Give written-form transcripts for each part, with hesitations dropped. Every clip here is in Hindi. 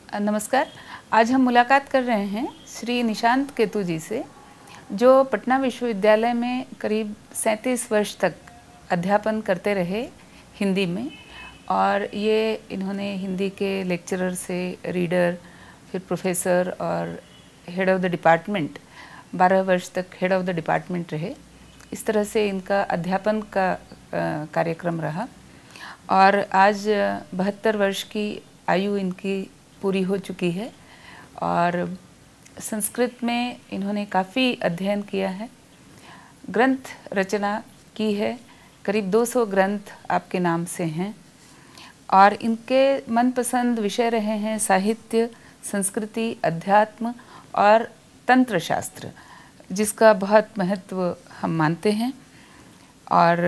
नमस्कार। आज हम मुलाकात कर रहे हैं श्री निशांत केतु जी से, जो पटना विश्वविद्यालय में करीब 37 वर्ष तक अध्यापन करते रहे हिंदी में। और ये इन्होंने हिंदी के लेक्चरर से रीडर, फिर प्रोफेसर और हेड ऑफ़ द डिपार्टमेंट, 12 वर्ष तक हेड ऑफ़ द डिपार्टमेंट रहे। इस तरह से इनका अध्यापन का कार्यक्रम रहा। और आज 72 वर्ष की आयु इनकी पूरी हो चुकी है और संस्कृत में इन्होंने काफ़ी अध्ययन किया है, ग्रंथ रचना की है, करीब 200 ग्रंथ आपके नाम से हैं। और इनके मनपसंद विषय रहे हैं साहित्य, संस्कृति, अध्यात्म और तंत्र शास्त्र, जिसका बहुत महत्व हम मानते हैं। और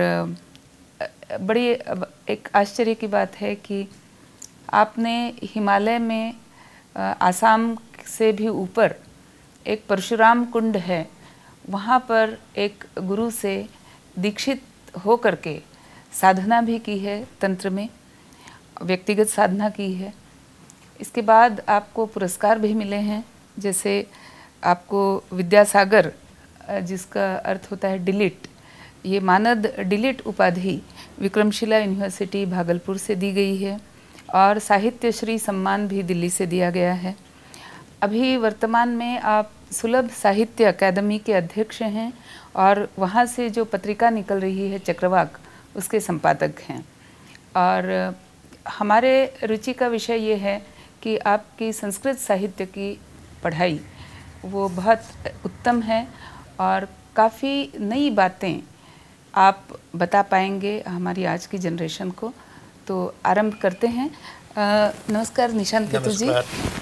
बड़ी एक आश्चर्य की बात है कि आपने हिमालय में आसाम से भी ऊपर एक परशुराम कुंड है, वहाँ पर एक गुरु से दीक्षित हो करके साधना भी की है, तंत्र में व्यक्तिगत साधना की है। इसके बाद आपको पुरस्कार भी मिले हैं, जैसे आपको विद्यासागर, जिसका अर्थ होता है डिलीट, ये मानद डिलीट उपाधि विक्रमशिला यूनिवर्सिटी भागलपुर से दी गई है और साहित्य श्री सम्मान भी दिल्ली से दिया गया है। अभी वर्तमान में आप सुलभ साहित्य अकादमी के अध्यक्ष हैं और वहाँ से जो पत्रिका निकल रही है चक्रवाक, उसके संपादक हैं। और हमारे रुचि का विषय ये है कि आपकी संस्कृत साहित्य की पढ़ाई वो बहुत उत्तम है और काफ़ी नई बातें आप बता पाएंगे हमारी आज की जनरेशन को। तो आरंभ करते हैं। नमस्कार निशांत केतु जी।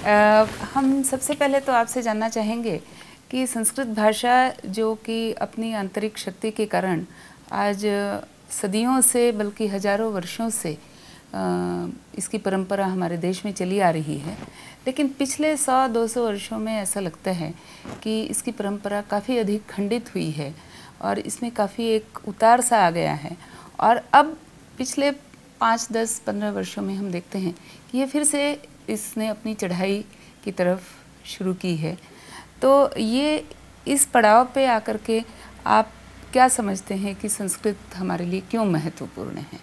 हम सबसे पहले तो आपसे जानना चाहेंगे कि संस्कृत भाषा, जो कि अपनी आंतरिक शक्ति के कारण आज सदियों से बल्कि हजारों वर्षों से इसकी परंपरा हमारे देश में चली आ रही है, लेकिन पिछले 100-200 वर्षों में ऐसा लगता है कि इसकी परंपरा काफ़ी अधिक खंडित हुई है और इसमें काफ़ी एक उतार सा आ गया है। और अब पिछले 5-10-15 वर्षों में हम देखते हैं कि ये फिर से इसने अपनी चढ़ाई की तरफ शुरू की है। तो ये इस पड़ाव पे आकर के आप क्या समझते हैं कि संस्कृत हमारे लिए क्यों महत्वपूर्ण है?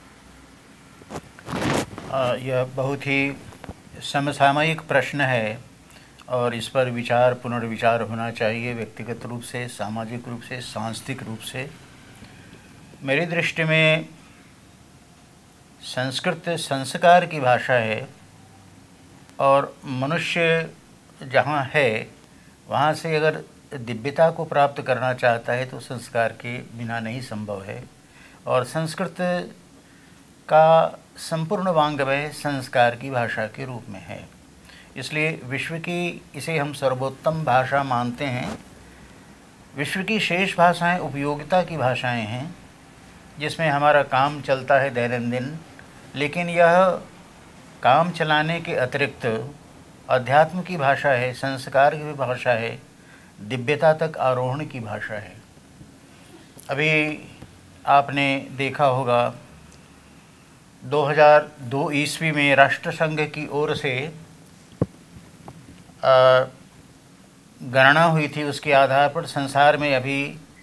यह बहुत ही समसामयिक प्रश्न है और इस पर विचार पुनर्विचार होना चाहिए, व्यक्तिगत रूप से, सामाजिक रूप से, सांस्कृतिक रूप से। मेरी दृष्टि में संस्कृत संस्कार की भाषा है और मनुष्य जहाँ है वहाँ से अगर दिव्यता को प्राप्त करना चाहता है तो संस्कार के बिना नहीं संभव है। और संस्कृत का संपूर्ण वांग्मय संस्कार की भाषा के रूप में है, इसलिए विश्व की इसे हम सर्वोत्तम भाषा मानते हैं। विश्व की शेष भाषाएं उपयोगिता की भाषाएं हैं, जिसमें हमारा काम चलता है दैनंदिन, लेकिन यह काम चलाने के अतिरिक्त अध्यात्म की भाषा है, संस्कार की भाषा है, दिव्यता तक आरोहण की भाषा है। अभी आपने देखा होगा 2002 ईस्वी में राष्ट्रसंघ की ओर से गणना हुई थी, उसके आधार पर संसार में अभी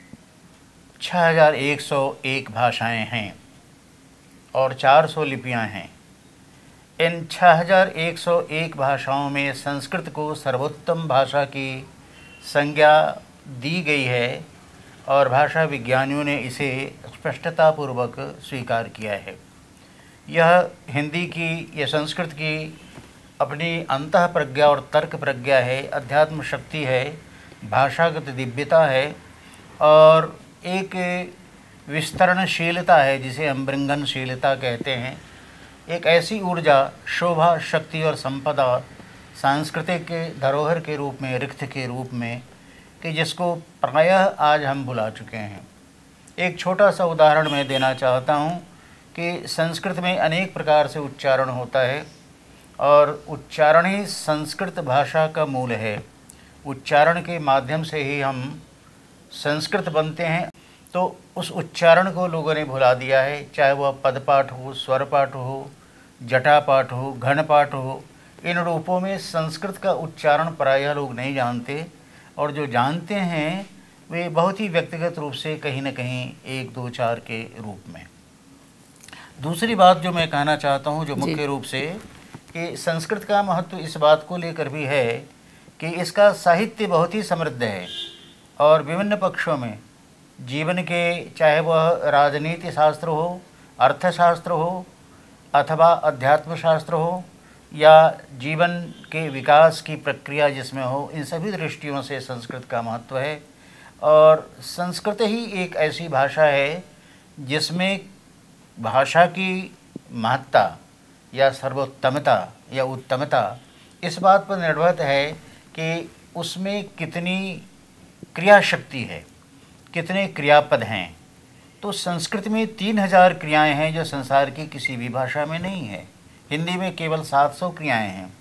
6101 भाषाएं हैं और 400 लिपियां हैं। इन 6101 भाषाओं में संस्कृत को सर्वोत्तम भाषा की संज्ञा दी गई है और भाषा विज्ञानियों ने इसे स्पष्टतापूर्वक स्वीकार किया है। यह हिंदी की, यह संस्कृत की अपनी अंतः प्रज्ञा और तर्क प्रज्ञा है, अध्यात्म शक्ति है, भाषागत दिव्यता है और एक विस्तरणशीलता है, जिसे हम बृंगनशीलता कहते हैं। एक ऐसी ऊर्जा, शोभा, शक्ति और संपदा सांस्कृतिक धरोहर के रूप में, रिक्त के रूप में, कि जिसको प्रायः आज हम भुला चुके हैं। एक छोटा सा उदाहरण मैं देना चाहता हूँ कि संस्कृत में अनेक प्रकार से उच्चारण होता है और उच्चारण ही संस्कृत भाषा का मूल है। उच्चारण के माध्यम से ही हम संस्कृत बनते हैं। तो उस उच्चारण को लोगों ने भुला दिया है, चाहे वह पदपाठ हो, स्वर पाठ हो, जटा पाठ हो, घन पाठ हो, इन रूपों में संस्कृत का उच्चारण प्रायः लोग नहीं जानते, और जो जानते हैं वे बहुत ही व्यक्तिगत रूप से कहीं न कहीं 1, 2, 4 के रूप में। दूसरी बात जो मैं कहना चाहता हूँ, जो मुख्य रूप से कि संस्कृत का महत्व इस बात को लेकर भी है कि इसका साहित्य बहुत ही समृद्ध है, और विभिन्न पक्षों में जीवन के, चाहे वह राजनीति शास्त्र हो, अर्थशास्त्र हो, अथवा अध्यात्म शास्त्र हो, या जीवन के विकास की प्रक्रिया जिसमें हो, इन सभी दृष्टियों से संस्कृत का महत्व है। और संस्कृत ही एक ऐसी भाषा है जिसमें भाषा की महत्ता या सर्वोत्तमता या उत्तमता इस बात पर निर्भर है कि उसमें कितनी क्रिया शक्ति है, कितने क्रियापद हैं। तो संस्कृत में 3000 क्रियाएं हैं जो संसार की किसी भी भाषा में नहीं है। हिंदी में केवल 700 क्रियाएं हैं।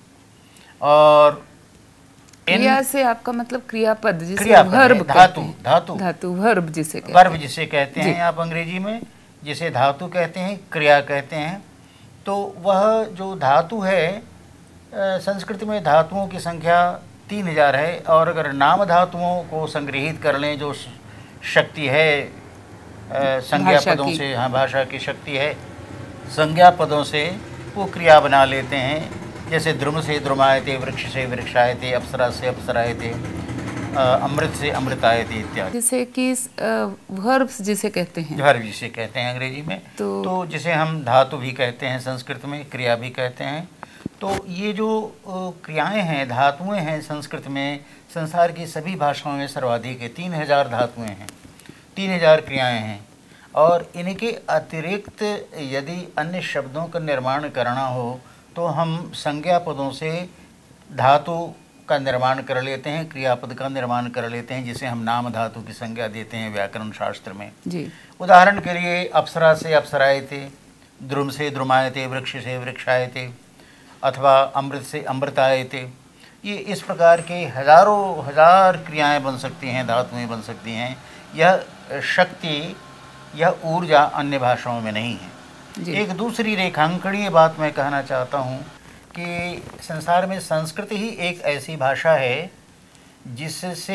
और क्रिया से आपका मतलब क्रियापद, जिसे क्रियापद वर्ब, धातु वर्ब जिसे कहते हैं आप अंग्रेजी में, जिसे धातु कहते हैं, क्रिया कहते हैं। तो वह जो धातु है, संस्कृत में धातुओं की संख्या 3000 है। और अगर नाम धातुओं को संग्रहित कर लें, जो शक्ति है संज्ञा पदों से, हाँ भाषा की शक्ति है, संज्ञा पदों से वो क्रिया बना लेते हैं। जैसे द्रुम से द्रुमायते, वृक्ष से वृक्षायते, अप्सरा से अप्सरायते, अमृत से अमृतायते इत्यादि। जैसे कि वर्ब्स जिसे कहते हैं, वर्ब जिसे कहते हैं अंग्रेजी में, तो जिसे हम धातु भी कहते हैं, संस्कृत में क्रिया भी कहते हैं। तो ये जो क्रियाएं हैं, धातुएं हैं, संस्कृत में संसार की सभी भाषाओं में सर्वाधिक है। 3000 धातुएं हैं, 3000 क्रियाएं हैं। और इनके अतिरिक्त यदि अन्य शब्दों का निर्माण करना हो तो हम संज्ञा पदों से धातु का निर्माण कर लेते हैं, क्रियापद का निर्माण कर लेते हैं, जिसे हम नाम धातु की संज्ञा देते हैं व्याकरण शास्त्र में जी। उदाहरण के लिए अप्सरा से अप्सरायते, द्रुम से द्रुमायते, वृक्ष से वृक्षायते, अथवा अमृत से अमृतायते। ये इस प्रकार के हजारों हजार क्रियाएं बन सकती हैं, धातुएं बन सकती हैं। यह शक्ति, यह ऊर्जा अन्य भाषाओं में नहीं है। एक दूसरी रेखांकनीय बात मैं कहना चाहता हूँ कि संसार में संस्कृत ही एक ऐसी भाषा है जिससे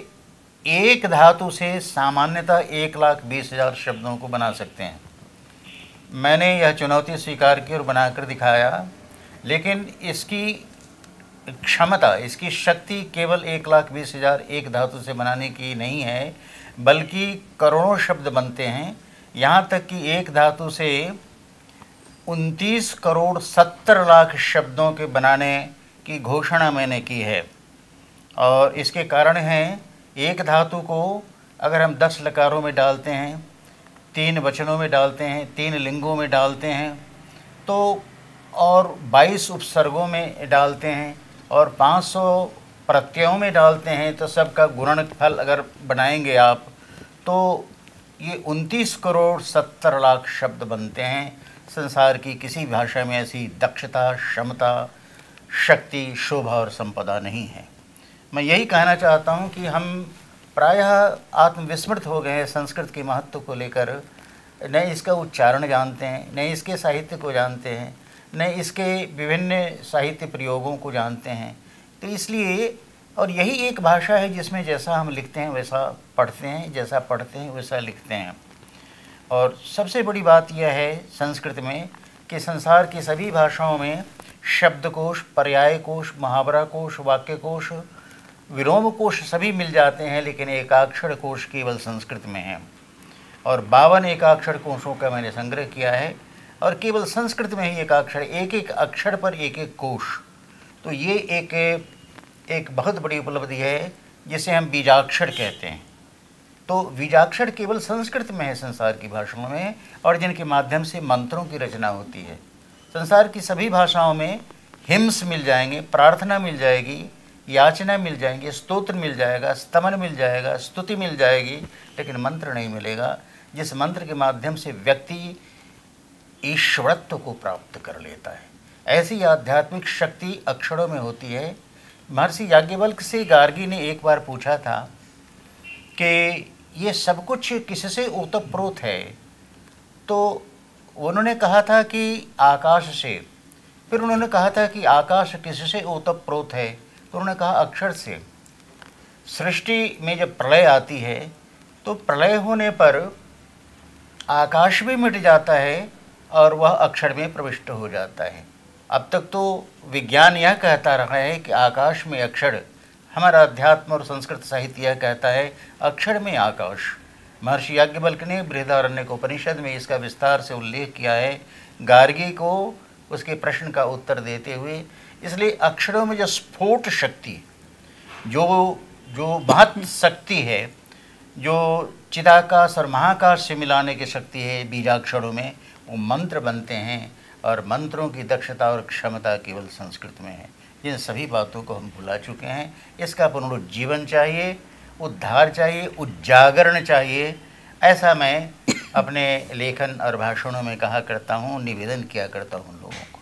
एक धातु से सामान्यतः 1,20,000 शब्दों को बना सकते हैं। मैंने यह चुनौती स्वीकार की और बनाकर दिखाया, लेकिन इसकी क्षमता, इसकी शक्ति केवल 1,20,000 एक धातु से बनाने की नहीं है, बल्कि करोड़ों शब्द बनते हैं। यहाँ तक कि एक धातु से 29,70,00,000 शब्दों के बनाने की घोषणा मैंने की है। और इसके कारण हैं, एक धातु को अगर हम 10 लकारों में डालते हैं, 3 वचनों में डालते हैं, 3 लिंगों में डालते हैं, तो और 22 उपसर्गों में डालते हैं, और 500 प्रत्ययों में डालते हैं, तो सबका गुणनफल अगर बनाएंगे आप तो ये 29,70,00,000 शब्द बनते हैं। संसार की किसी भाषा में ऐसी दक्षता, क्षमता, शक्ति, शोभा और संपदा नहीं है। मैं यही कहना चाहता हूँ कि हम प्रायः आत्मविस्मृत हो गए हैं संस्कृत के महत्व को लेकर। न इसका उच्चारण जानते हैं, न इसके साहित्य को जानते हैं, न इसके विभिन्न साहित्य प्रयोगों को जानते हैं। तो इसलिए, और यही एक भाषा है जिसमें जैसा हम लिखते हैं वैसा पढ़ते हैं, जैसा पढ़ते हैं वैसा लिखते हैं। और सबसे बड़ी बात यह है संस्कृत में कि संसार की सभी भाषाओं में शब्दकोश, पर्यायकोश, मुहावरा कोश, वाक्य कोश, विलोम कोश सभी मिल जाते हैं, लेकिन एकाक्षर कोश केवल संस्कृत में है। और 52 एकाक्षर कोशों का मैंने संग्रह किया है, और केवल संस्कृत में ही एकाक्षर, एक एक अक्षर पर एक एक कोश। तो ये एक बहुत बड़ी उपलब्धि है जिसे हम बीजाक्षर कहते हैं। तो बीजाक्षर केवल संस्कृत में है संसार की भाषाओं में, और जिनके माध्यम से मंत्रों की रचना होती है। संसार की सभी भाषाओं में हिम्स मिल जाएंगे, प्रार्थना मिल जाएगी, याचना मिल जाएंगी, स्तोत्र मिल जाएगा, स्तमन मिल जाएगा, स्तुति मिल जाएगी, लेकिन मंत्र नहीं मिलेगा, जिस मंत्र के माध्यम से व्यक्ति ईश्वरत्व को प्राप्त कर लेता है। ऐसी आध्यात्मिक शक्ति अक्षरों में होती है। महर्षि याज्ञवल्क्य से गार्गी ने एक बार पूछा था कि ये सब कुछ किससे ओतप्रोत है, तो उन्होंने कहा था कि आकाश से, फिर उन्होंने कहा था कि आकाश किससे ओतप्रोत है, तो उन्होंने कहा अक्षर से। सृष्टि में जब प्रलय आती है तो प्रलय होने पर आकाश भी मिट जाता है और वह अक्षर में प्रविष्ट हो जाता है। अब तक तो विज्ञान यह कहता रहा है कि आकाश में अक्षर, हमारा अध्यात्म और संस्कृत साहित्य यह कहता है अक्षर में आकाश। महर्षि याज्ञवल्क्य ने बृहदारण्यकोपनिषद में इसका विस्तार से उल्लेख किया है गार्गी को उसके प्रश्न का उत्तर देते हुए। इसलिए अक्षरों में जो स्फोट शक्ति, जो महत् शक्ति है, जो चिदाकाश और महाकाश से मिलाने की शक्ति है बीजाक्षरों में, वो मंत्र बनते हैं और मंत्रों की दक्षता और क्षमता केवल संस्कृत में है। जिन सभी बातों को हम भुला चुके हैं, इसका पुनरुज्जीवन चाहिए, उद्धार चाहिए, उजागरण चाहिए। ऐसा मैं अपने लेखन और भाषणों में कहा करता हूँ, निवेदन किया करता हूँ लोगों को।